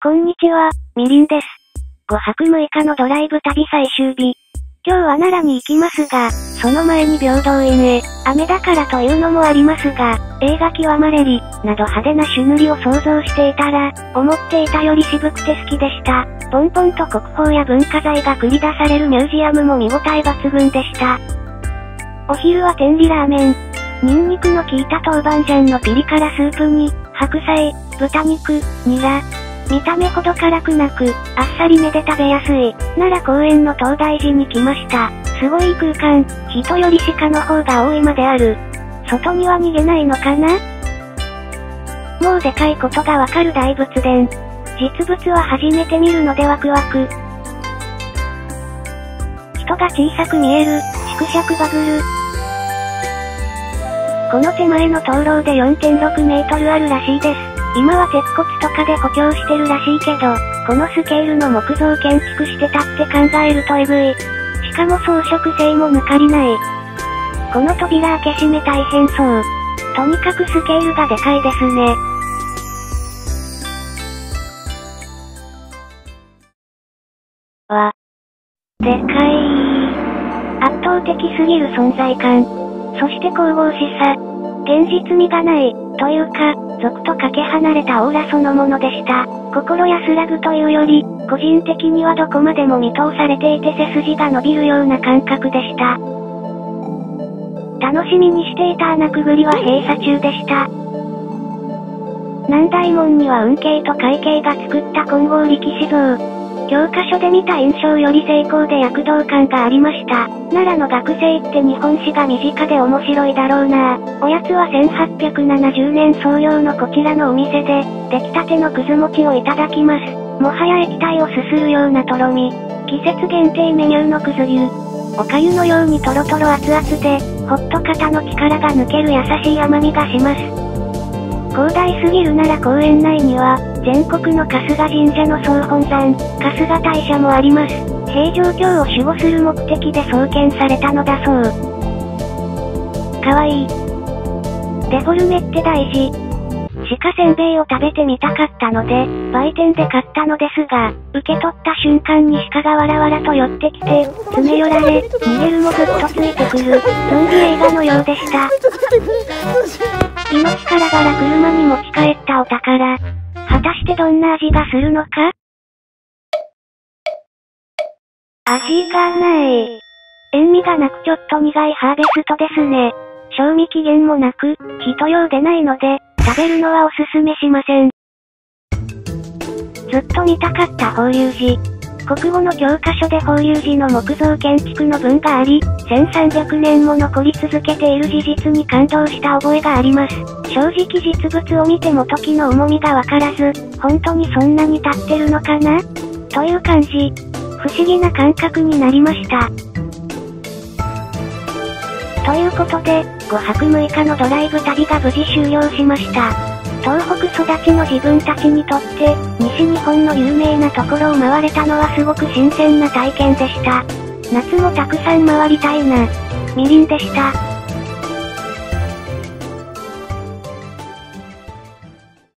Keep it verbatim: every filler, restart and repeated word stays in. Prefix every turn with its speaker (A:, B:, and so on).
A: こんにちは、みりんです。ごはくむいかのドライブ旅最終日。今日は奈良に行きますが、その前に平等院へ、雨だからというのもありますが、映画極まれり、など派手な朱塗りを想像していたら、思っていたより渋くて好きでした。ポンポンと国宝や文化財が繰り出されるミュージアムも見応え抜群でした。お昼は天理ラーメン。ニンニクの効いた豆板醤のピリ辛スープに、白菜、豚肉、ニラ。見た目ほど辛くなく、あっさりめで食べやすい、奈良公園の東大寺に来ました。すごい空間、人より鹿の方が多いまである。外には逃げないのかな？もうでかいことがわかる大仏殿。実物は初めて見るのでワクワク。人が小さく見える、縮尺バブル。この手前の灯籠で よんてんろくメートルあるらしいです。今は鉄骨とかで補強してるらしいけど、このスケールの木造建築してたって考えるとえぐい。しかも装飾性も抜かりない。この扉開け閉め大変そう。とにかくスケールがでかいですね。わ。でかい。圧倒的すぎる存在感。そして神々しさ。現実味がない、というか、俗とかけ離れたオーラそのものでした。心安らぐというより、個人的にはどこまでも見通されていて背筋が伸びるような感覚でした。楽しみにしていた穴くぐりは閉鎖中でした。南大門には運慶と会計が作った金剛力士像。教科書で見た印象より精巧で躍動感がありました。奈良の学生って日本史が身近で面白いだろうなぁ。おやつはせんはっぴゃくななじゅうねん創業のこちらのお店で、出来たてのくず餅をいただきます。もはや液体をすするようなとろみ。季節限定メニューのくず湯。おかゆのようにトロトロ熱々で、ほっと肩の力が抜ける優しい甘みがします。広大すぎる奈良公園内には、全国の春日神社の総本山、春日大社もあります。平城京を守護する目的で創建されたのだそう。かわいい。デフォルメって大事。鹿せんべいを食べてみたかったので、売店で買ったのですが、受け取った瞬間に鹿がわらわらと寄ってきて、詰め寄られ、逃げるもずっとついてくる、ゾンビ映画のようでした。命からがら車に持ち帰ったお宝。果たしてどんな味がするのか？味がない。塩味がなくちょっと苦いハーベストですね。賞味期限もなく、人用でないので、食べるのはおすすめしません。ずっと見たかった法隆寺。国語の教科書で法隆寺の木造建築の文があり、せんさんびゃくねんも残り続けている事実に感動した覚えがあります。正直実物を見ても時の重みがわからず、本当にそんなに経ってるのかな？という感じ。不思議な感覚になりました。ということで、ごはくむいかのドライブ旅が無事終了しました。東北育ちの自分たちにとって、西日本の有名なところを回れたのはすごく新鮮な体験でした。夏もたくさん回りたいな。みりんでした。